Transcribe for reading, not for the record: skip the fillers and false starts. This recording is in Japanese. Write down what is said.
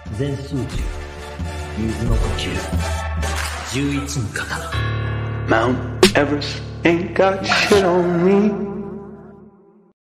全集中。水の呼吸。11の刀。 Mount Everest ain't got shit on me.